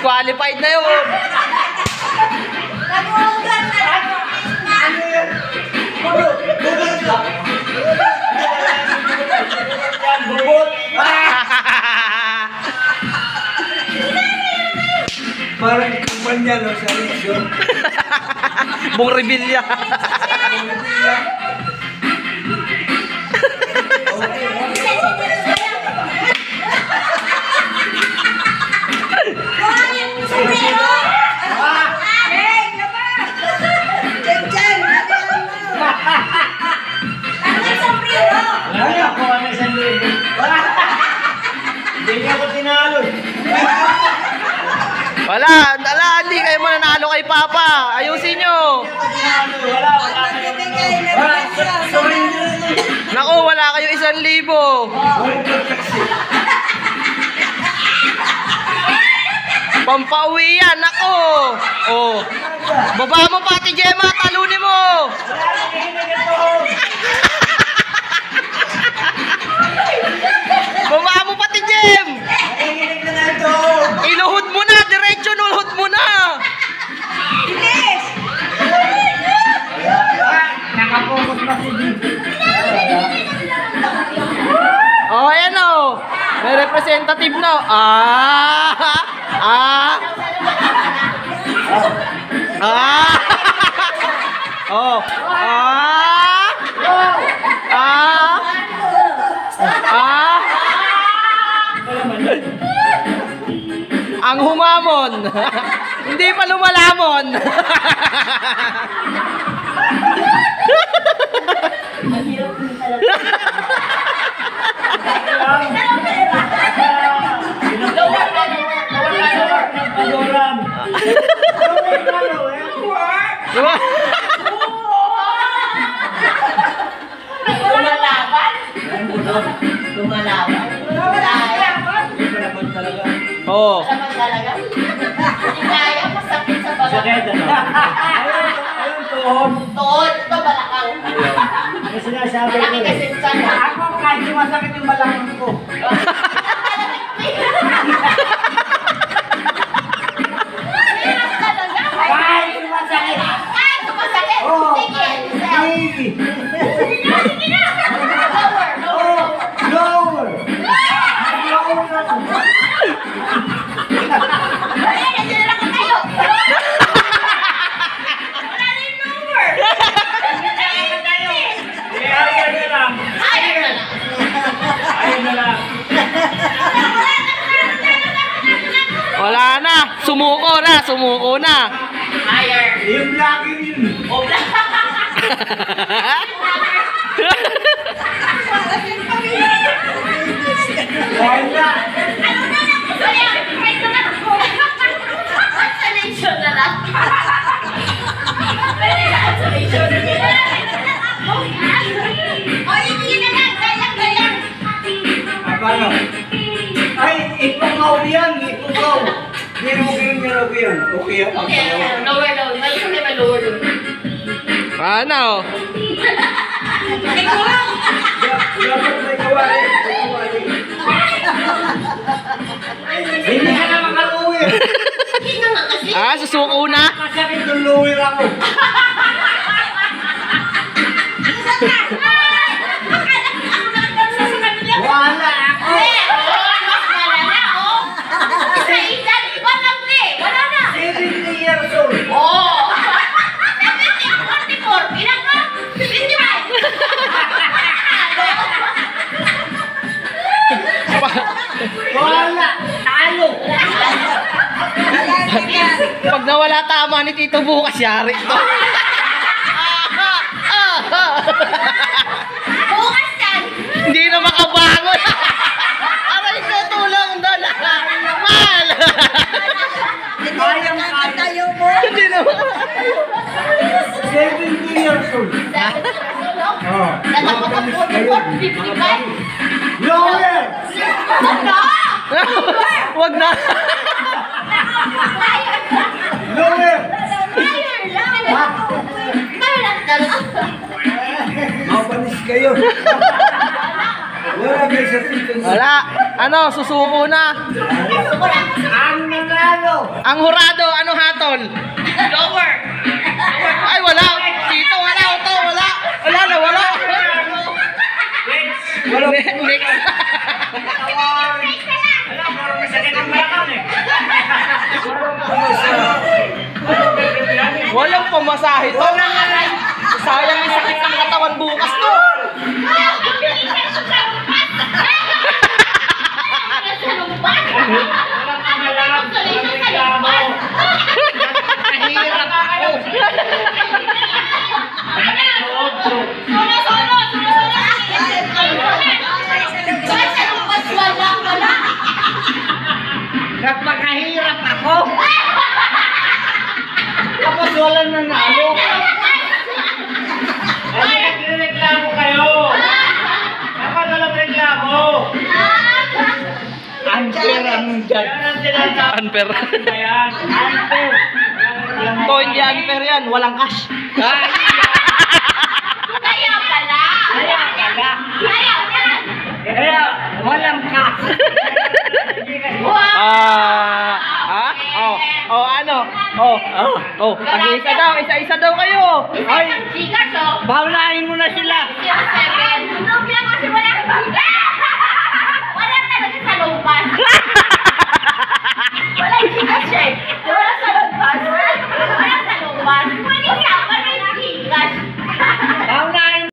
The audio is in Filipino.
Disqualified na yun. Parang kumpanya, no? Sa Rizon. Bong Revilla. Hindi ako tinalo. Wala, hindi kayo mananalo kay Papa. Ayusin nyo. Naku, wala kayo 1,000. Pampauwi yan, naku. Oh. Baba mo pati Gemma, talunin mo. Baba mo pati Gem. Iluhod mo na, diretso nulhod mo na. Nakapokus na si Gem. Oh, ayan o. May representative na. Oh. Ang humamon. Hindi pa lumalamon. Lumalaban? Oh. Hindi kaya, masakit sa balakang. Ayun, tuhod. Tuhod, ito balakang. Ano sinasabi ko Malaki kasi eh. dyan. Ako kahit sumasakit yung balakang ko. Hirap talaga. Kahit sumasakit. Ay, sumasakit. Oh, Sige, sige. sige na. Lower, lower. Lower. Ay, nandiyan lang tayo. Wala na yung lower. Higher na lang. Higher na lang. Higher na lang. Wala na. Sumuko na. Higher. Yung lagi yun. O, black. Dahil na. Ano na lang? Kaya, try ko na. Consolation na lang. Pwede na consolation. O, hindi na lang. Gayang. Paano? Ay, ipungaw yan. Ipungaw. Nirugin yan. Okay yan. Okay, lower down. May lower down. Ano? Dapat may kawali. Hindi ka na makaluwi. Hindi na nga kasi. Susuko na? Masakit yung luwi ako. Wala ako. Mas malala, oh. Sa edad, walang di. Wala na. 70 years old. Oh. 70, 44. Ilan ka? 55. Wala. Talo. Pag nawala tama ni Tito bukas, yari ito. Bukas yan. Hindi na makabangon. Aray ko, tulong doon. Mal! Kayang kaya. Hindi na makatayo. 70 years old. Oh. Natapakan po ng 55. Lower. Ano? Wag na. Lower. Higher lang. Higher lang. Mapanis kayo. Wala kayo sa tito. Wala. Ano, susuko na. Ano na Nanalo. Ang hurado, ano hatol? Lower. Ay, wala. Dito, wala. Ito, wala. Wala na, wala. Next. Walang pamasahe to. Sayang yung sakit ng katawan bukas to. Mahirap ako. Napakahirap ako. Tapos wala nanalo. Ay, nagreklamo kayo! Dapat walang reklamo! Unfair ang dyan. Yan ang tinatawag Unfair. na yan. Unfair. To, hindi unfair yan. Walang cash. Kaya pala. Kaya walang cash. Ano? Tag-isa daw. Isa-isa daw kayo. Ay, Gcash, oh. Baulahin mo na sila. 07.